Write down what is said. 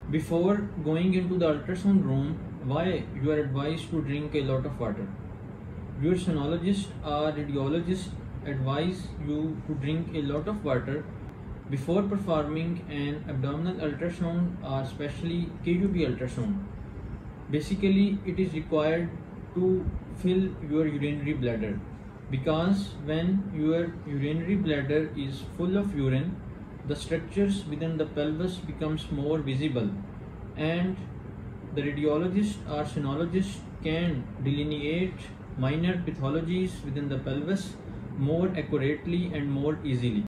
Before going into the ultrasound room, why you are advised to drink a lot of water. Your sonologist or radiologist advise you to drink a lot of water before performing an abdominal ultrasound or especially KUB ultrasound. Basically, it is required to fill your urinary bladder, because when your urinary bladder is full of urine, the structures within the pelvis becomes more visible, and the radiologist or sonologist can delineate minor pathologies within the pelvis more accurately and more easily.